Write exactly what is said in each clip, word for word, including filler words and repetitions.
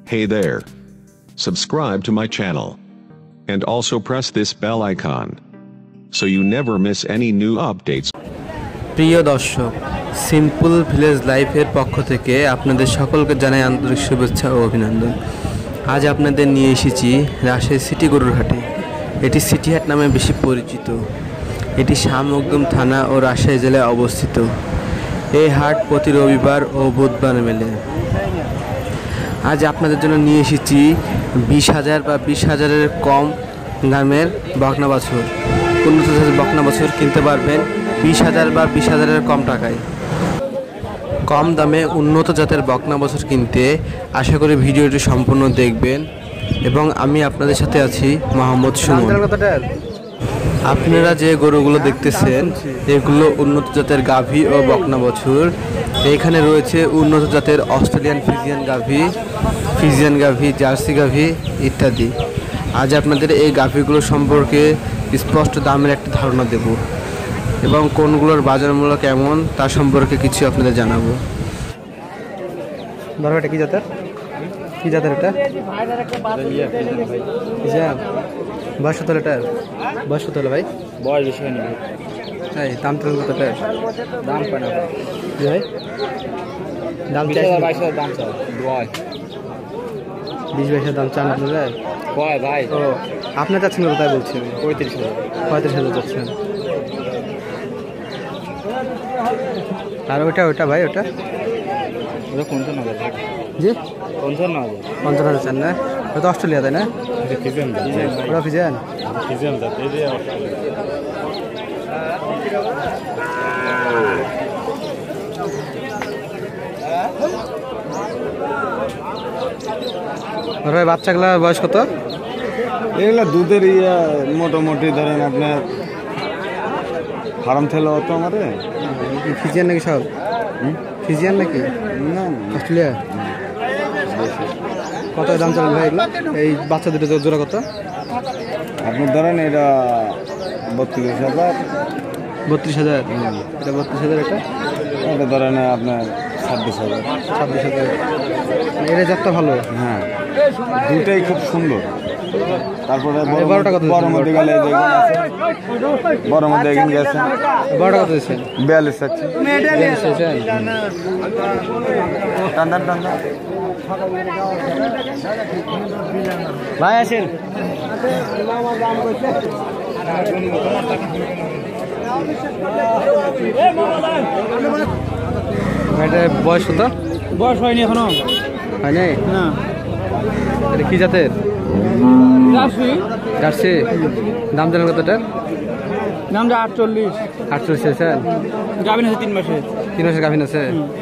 Hey there. Subscribe to my channel. And also press this bell icon. So you never miss any new updates. প্রিয় দর্শক, simple village লাইফের পক্ষ থেকে আপনাদের সকলকে জানাই আন্তরিক শুভেচ্ছা ও অভিনন্দন। আজ আপনাদের নিয়ে এসেছি রাজশাহী সিটি গরুর হাটে। এটি সিটি হাট নামে বেশি পরিচিত। এটি শামুকদম থানা ও রাজশাহী জেলায় অবস্থিত। এই হাট প্রতি রবিবার ও বুধবার মেলে। আজ আপনাদের জন্য নিয়ে এসেছি বিশ হাজার বা বিশ হাজারের কম দামের বকনা বাছুর। উন্নত জাতের বকনা বাছুর কিনতে পারবেন বিশ হাজার বা বিশ হাজারের কম টাকায়। কম দামে উন্নত জাতের বকনা বাছুর কিনতে আশা করি ভিডিওটি সম্পূর্ণ দেখবেন এবং আমি আপনাদের সাথে আছি মোহাম্মদ সুমন। আপনারা যে গরুগুলো দেখতেছেন এগুলো উন্নত জাতের গাভী ও বকনা বাছুর। এইখানে রয়েছে উন্নত জাতের অস্ট্রেলিয়ান ফ্রিজিয়ান গাভী, ফ্রিজিয়ান গাভী, জার্সি গাভী ইত্যাদি। আজ আপনাদের এই গাভীগুলো সম্পর্কে স্পষ্ট দামের একটা ধারণা দেব এবং কোনগুলোর বাজার মূল্য কেমন তা সম্পর্কে কিছু আপনাদের জানাবো। ধরো এটা কি জাতের, কি জাতের এটা? বয়স কত এটার? বয়স কত হলো ভাই? বয়স বেশি হয়নি ভাই। তাই দাম তো কত এটার? দাম পায় না ভাই। ভাই দাম বিশ হাজার বাইশ হাজার দাম চাও দোয়ায়। বিশ বাইশের দাম চান আপনারা? কয় ভাই? ও আপনার যাচ্ছেন কত তাই বলছেন? পঁয়ত্রিশ হাজার। পঁয়ত্রিশ হাজার যাচ্ছেন। আর ওটা ওটা ভাই ওটা ওটা পঞ্চান্ন হাজার। জি পঞ্চান্ন হাজার। পঞ্চান্ন হাজার চান না? ওটা তো অস্ট্রেলিয়া তাই না? ফিজিয়ান ওটা ফিজিয়ান ফিজিয়ান জাত। এই যে ভাই বাচ্চাগুলা বয়স কত? এগুলা দুধের ইয়া মোটামুটি ধরেন আপনার ফার্ম থেলো তো আমাদের ফিজিয়ান নাকি সব? ফিজিয়ান নাকি না অস্ট্রেলিয়া? কত দাম চলেন ভাই এগুলো? এই বাচ্চা দুটো জোড়া কত? আপনি ধরেন এটা বত্রিশ হাজার। বত্রিশ হাজার এটা বত্রিশ হাজার এটা এটা ধরেন আপনার ছাব্বিশ হাজার। ছাব্বিশ হাজার এটা জাতটা ভালো। হ্যাঁ দুটাই খুব সুন্দর। তারপরে বারোটা কত? বড় মধ্যে গেলে দেখুন আছে, বড় মধ্যে এগিয়ে গেছে। বারোটা কত দিচ্ছেন? বিয়াল্লিশ আছে। টান্ডান টান্ডান ভাই আসেন। এটা বয়স কত? বয়স হয়নি এখনো। হয় নাই না। এটা কি জাতের? জার্সি। জার্সি। দাম জানেন কতটার? নাম যা আটচল্লিশ। আটচল্লিশ আছে। গাভিন আছে তিন মাসে। তিন মাসের গাভিন আছে।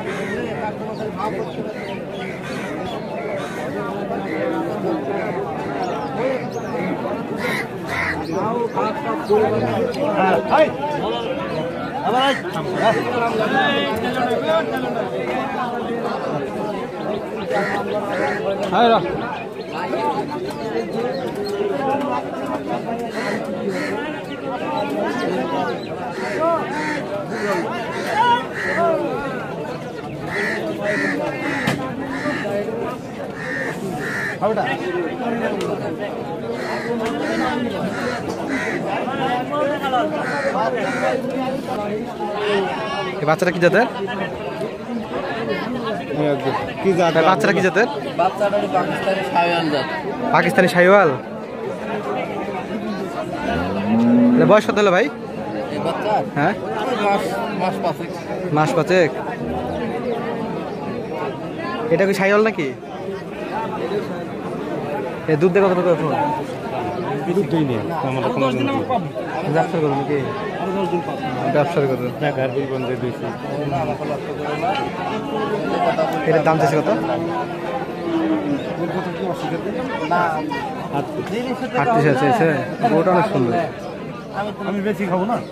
বাচ্চাটা কি জাতের? কি জাত? বাচ্চাটা কি জাতের? বাচ্চাটা পাকিস্তানি শাহিওয়াল জাত। পাকিস্তানি শাহিওয়াল। বয়স কত হলো ভাই? এই বাচ্চা হ্যাঁ মাস মাস পাঁচেক। মাস পাঁচেক। এটা কি শাহিওয়াল নাকি? এই দুধ দেখো কত এখন? দুধই নেই আমাদের কোনো ব্যবসা করো নাকি? ব্যবসা করো। এটার দাম চাইছে কত? আটত্রিশ আছে। ওটা অনেক সুন্দর। আমি বেশি খাবো না।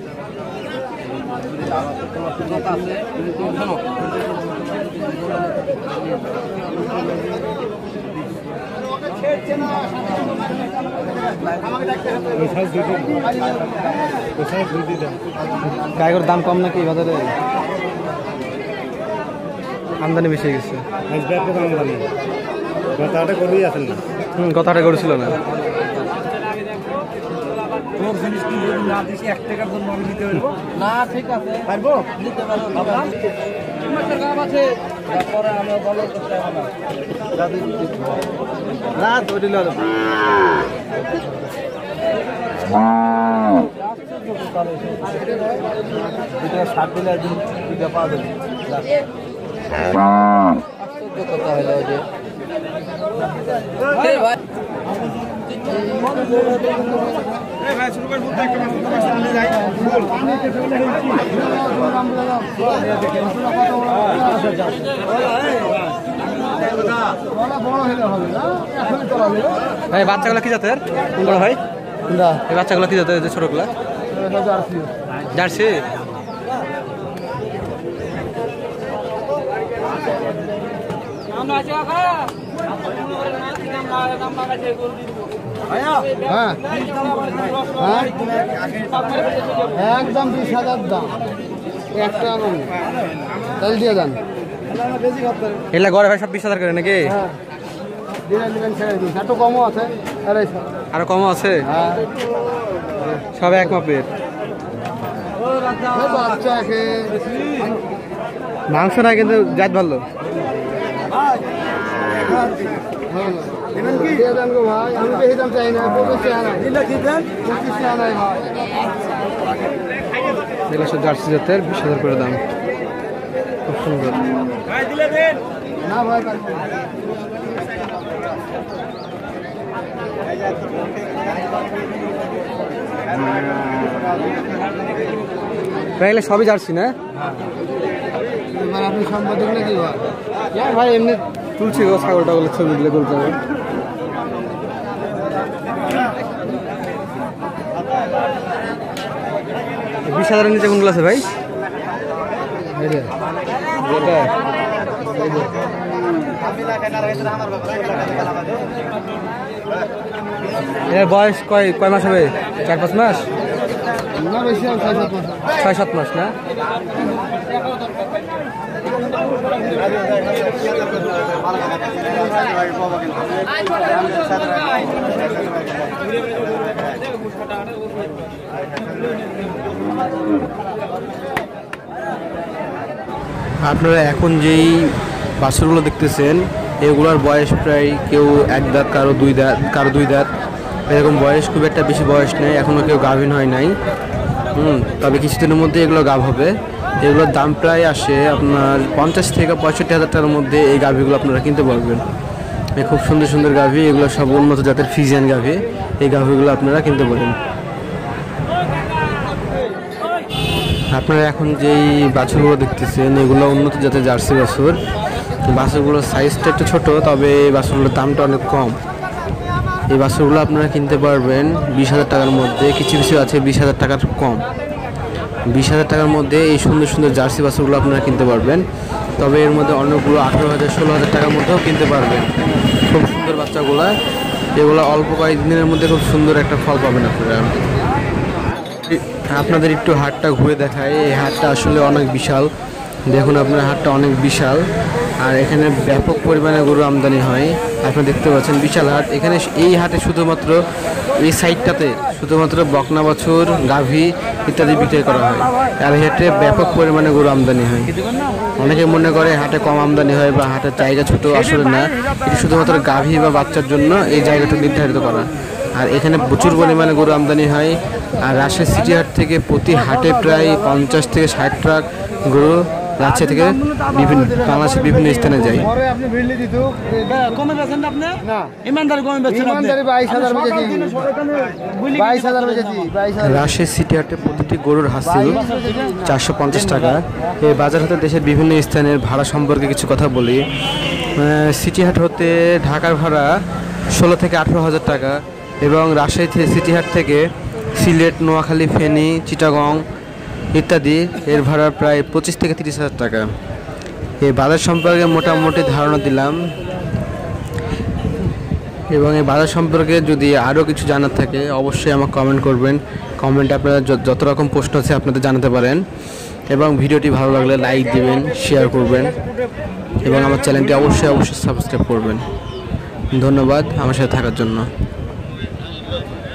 গায়ের দাম কম নাকি বাজারে? আমদানি বেশি গেছে। কথাটা করেই আছেন না। হুম কথাটা করেছিল না। না ঠিক আছে পারবো নিতে পারবো গাব আছে পরে আমি বলো করতে হবে না তো দিল এটা সাত দিলে দুইটা পাওয়া যাবে কথা হলো যে ভাই ভাই শুরু করে বলতে একটা মানুষ চলে যায় ভাই বাচ্চাগুলো কি জাতের বড় ভাই? এই বাচ্চাগুলো কি জাতের ছোটগুলা? জার্সি। হ্যাঁ একদম বিশ হাজার দাম একটা তাহলে দিয়ে দেন। এগুলা ঘরে ভাই সব বিশ হাজার করে নাকি? একটু কমও আছে আরো কমও আছে? হ্যাঁ সব এক মাপের। বাচ্চাকে মাংস না কিন্তু জাত ভালো। দিয়ে দেন গো ভাই, আমি বেশি দাম চাই না, পঁচিশ টাকা নাই পঁচিশ টাকা নাই ভাই। এগুলো সব জার্সি জাতের, বিশ হাজার করে দাম, খুব সুন্দর। না ভাই প্রায় এগুলো সবই জার্সি না? এবার আপনি সম্পাদক নাকি ভাই? ভাই এমনি তুলছি গো ছাগলটা বলে ছবি দিলে তুলতে হবে। বিশ হাজারের নিচে কোনগুলো আছে ভাই? এর বয়স কয় কয় মাস হবে? চার পাঁচ মাস? না বেশি ছয় সাত মাস। ছয় সাত মাস না? আপনারা এখন যেই বাছুরগুলো দেখতেছেন এগুলোর বয়স প্রায় কেউ এক দাঁত, কারো দুই দাঁত, কারো দুই দাঁত, এরকম বয়স খুব একটা বেশি বয়স নেই, এখনও কেউ গাভিন হয় নাই। হুম তবে কিছুদিনের মধ্যে এগুলো গাভ হবে। এগুলোর দাম প্রায় আসে আপনার পঞ্চাশ থেকে পঁয়ষট্টি হাজার টাকার মধ্যে। এই গাভিগুলো আপনারা কিনতে পারবেন। এই খুব সুন্দর সুন্দর গাভি, এগুলো সব উন্নত জাতের ফ্রিজিয়ান গাভি। এই গাভিগুলো আপনারা কিনতে পারেন। আপনারা এখন যেই বাছুরগুলো দেখতেছেন এগুলো উন্নত জাতের জার্সি বাছুর। বাছুরগুলোর সাইজটা একটু ছোটো, তবে এই বাছুরগুলোর দামটা অনেক কম। এই বাছুরগুলো আপনারা কিনতে পারবেন বিশ হাজার টাকার মধ্যে। কিছু কিছু আছে বিশ হাজার টাকার কম। বিশ হাজার টাকার মধ্যে এই সুন্দর সুন্দর জার্সি বাছুরগুলো আপনারা কিনতে পারবেন। তবে এর মধ্যে অনেকগুলো আঠেরো হাজার ষোলো হাজার টাকার মধ্যেও কিনতে পারবেন। খুব সুন্দর বাচ্চাগুলো, এগুলো অল্প কয়েকদিনের মধ্যে খুব সুন্দর একটা ফল পাবেন আপনারা। আপনাদের একটু হাটটা ঘুরে দেখায়। এই হাটটা আসলে অনেক বিশাল, দেখুন আপনার হাটটা অনেক বিশাল। আর এখানে ব্যাপক পরিমাণে গরু আমদানি হয়, আপনারা দেখতে পাচ্ছেন বিশাল হাট। এখানে এই হাটে শুধুমাত্র এই সাইডটাতে শুধুমাত্র বকনা বাছুর, গাভী ইত্যাদি বিক্রয় করা হয়। আর এই হাটে ব্যাপক পরিমাণে গরু আমদানি হয়। অনেকে মনে করে হাটে কম আমদানি হয় বা হাটের জায়গা ছোট, আসলে না, এটি শুধুমাত্র গাভী বা বাচ্চার জন্য এই জায়গাটা নির্ধারিত করা। আর এখানে প্রচুর পরিমাণে গরু আমদানি হয়। আর রাজশাহী সিটি হাট থেকে প্রতি হাটে প্রায় পঞ্চাশ থেকে ষাট ট্রাক গরু রাজশাহী থেকে বিভিন্ন বাংলাদেশের বিভিন্ন স্থানে যায়। রাজশাহী সিটি হাটে প্রতিটি গরুর হাসিল চারশো পঞ্চাশ টাকা। এই বাজার হতে দেশের বিভিন্ন স্থানের ভাড়া সম্পর্কে কিছু কথা বলি। সিটি হাট হতে ঢাকার ভাড়া ষোলো থেকে আঠেরো হাজার টাকা এবং রাজশাহী সিটি হাট থেকে সিলেট, নোয়াখালী, ফেনী, চিটাগং ইত্যাদি এর ভাড়া প্রায় পঁচিশ থেকে তিরিশ হাজার টাকা। এই বাজার সম্পর্কে মোটামুটি ধারণা দিলাম এবং এই বাজার সম্পর্কে যদি আরও কিছু জানার থাকে অবশ্যই আমাকে কমেন্ট করবেন। কমেন্টে আপনারা যত রকম প্রশ্ন আছে আপনাদের জানাতে পারেন এবং ভিডিওটি ভালো লাগলে লাইক দিবেন, শেয়ার করবেন এবং আমার চ্যানেলটি অবশ্যই অবশ্যই সাবস্ক্রাইব করবেন। ধন্যবাদ আমার সাথে থাকার জন্য।